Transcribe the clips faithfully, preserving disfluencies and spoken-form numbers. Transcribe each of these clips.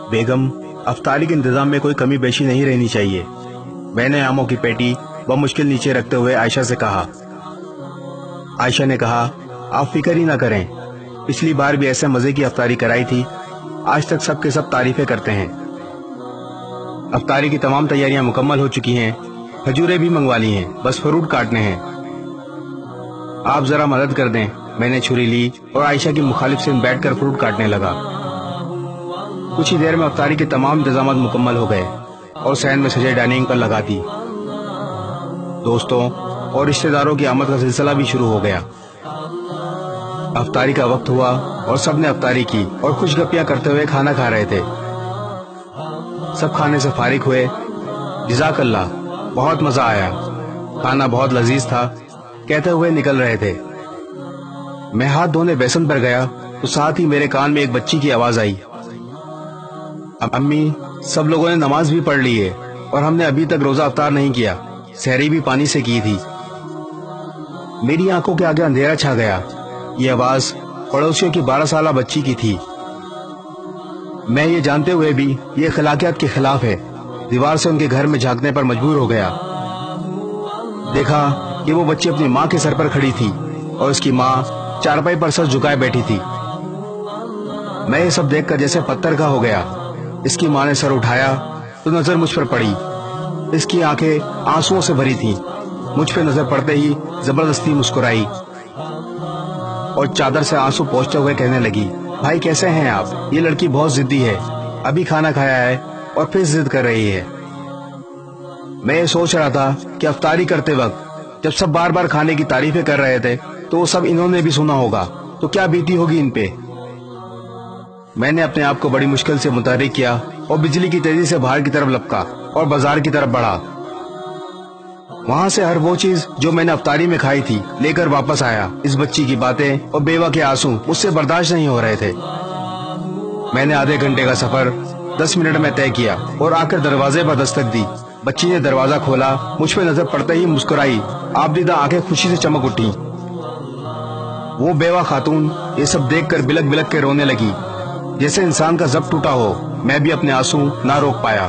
बेगम, अफ्तारी के इंतजाम में कोई कमी बेशी नहीं रहनी चाहिए। मैंने आमों की पेटी बमुश्किल नीचे रखते हुए आयशा से कहा। आयशा ने कहा, आप फिक्र ही ना करें, पिछली बार भी ऐसे मजे की अफ्तारी कराई थी, आज तक सब के सब तारीफें करते हैं। अफ्तारी की तमाम तैयारियां मुकम्मल हो चुकी हैं, खजूरें भी मंगवा ली हैं, बस फ्रूट काटने हैं। आप जरा मदद कर दें। मैंने छुरी ली और आयशा की मुखालिफ से बैठकर फ्रूट काटने लगा। कुछ ही देर में अफ्तारी के तमाम इंतजाम मुकम्मल हो गए और सहन में सजे डाइनिंग पर लगा दी। दोस्तों और रिश्तेदारों की आमद का सिलसिला भी शुरू हो गया। अफ्तारी का वक्त हुआ और सबने अफ्तारी की और खुशगपियां करते हुए खाना खा रहे थे। सब खाने से फारिग हुए। जज़ाकल्लाह, बहुत मजा आया, खाना बहुत लजीज था, कहते हुए निकल रहे थे। मैं हाथ धोने बेसन पर गया तो साथ ही मेरे कान में एक बच्ची की आवाज आई। अम्मी, सब लोगों ने नमाज भी पढ़ ली है और हमने अभी तक रोजा अफ्तार नहीं किया, सहरी भी पानी से की थी। मेरी आंखों के आगे अंधेरा छा गया। ये आवाज पड़ोसियों की बारह साल बच्ची की थी। मैं ये जानते हुए भी ये अखलाकियात के खिलाफ है, दीवार से उनके घर में झांकने पर मजबूर हो गया। देखा कि वो बच्ची अपनी माँ के सर पर खड़ी थी और उसकी माँ चारपाई पर सर झुकाए बैठी थी। मैं ये सब देखकर जैसे पत्थर का हो गया। इसकी माँ ने सर उठाया तो नजर मुझ पर पड़ी। इसकी आंखें आंसुओं से भरी थीं। मुझ पे नजर पड़ते ही जबरदस्ती मुस्कुराई और चादर से आंसू पोंछते हुए कहने लगी, भाई कैसे हैं आप? ये लड़की बहुत जिद्दी है, अभी खाना खाया है और फिर जिद कर रही है। मैं ये सोच रहा था कि अफ्तारी करते वक्त जब सब बार बार खाने की तारीफें कर रहे थे तो वो सब इन्होंने भी सुना होगा तो क्या बीती होगी इन पे। मैंने अपने आप को बड़ी मुश्किल से मुतहर्रिक किया और बिजली की तेजी से बाहर की तरफ लपका और बाजार की तरफ बढ़ा। वहां से हर वो चीज जो मैंने अफ्तारी में खाई थी लेकर वापस आया। इस बच्ची की बातें और बेवा के आंसू मुझसे बर्दाश्त नहीं हो रहे थे। मैंने आधे घंटे का सफर दस मिनट में तय किया और आकर दरवाजे पर दस्तक दी। बच्ची ने दरवाजा खोला, मुझ पे नजर पड़ते ही मुस्कुराई। आपदीदा आंखें खुशी से चमक उठी। वो बेवा खातून ये सब देखकर बिलक बिलक के रोने लगी, जैसे इंसान का जब्त टूटा हो। मैं भी अपने आंसू ना रोक पाया।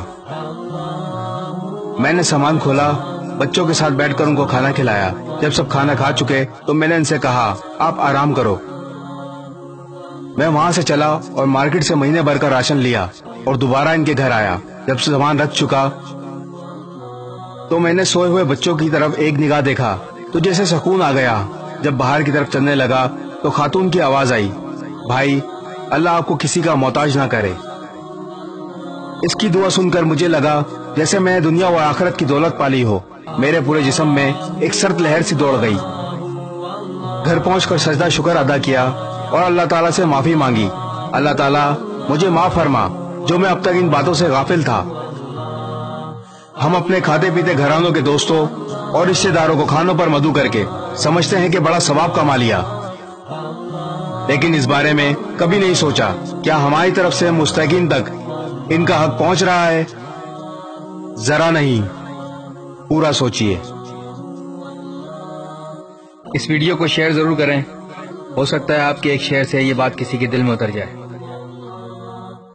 मैंने सामान खोला, बच्चों के साथ बैठकर उनको खाना खिलाया। जब सब खाना खा चुके तो मैंने इनसे कहा, आप आराम करो। मैं वहां से चला और मार्केट से महीने भर का राशन लिया और दोबारा इनके घर आया। जब सामान रख चुका तो मैंने सोए हुए बच्चों की तरफ एक निगाह देखा तो जैसे सुकून आ गया। जब बाहर की तरफ चलने लगा तो खातून की आवाज आई, भाई अल्लाह आपको किसी का मोहताज ना करे। इसकी दुआ सुनकर मुझे लगा जैसे मैंने दुनिया और आखिरत की दौलत पाली हो। मेरे पूरे जिस्म में एक सर्द लहर सी दौड़ गई। घर पहुंचकर सजदा शुक्र अदा किया और अल्लाह ताला से माफी मांगी। अल्लाह ताला मुझे माफ फरमा जो मैं अब तक इन बातों से गाफिल था। हम अपने खाते पीते घरानों के दोस्तों और रिश्तेदारों को खानों पर मदू करके समझते हैं कि बड़ा सवाब कमा लिया, लेकिन इस बारे में कभी नहीं सोचा क्या हमारी तरफ से मुस्तकीन तक इनका हक पहुंच रहा है। जरा नहीं, पूरा सोचिए। इस वीडियो को शेयर जरूर करें, हो सकता है आपके एक शेयर से ये बात किसी के दिल में उतर जाए।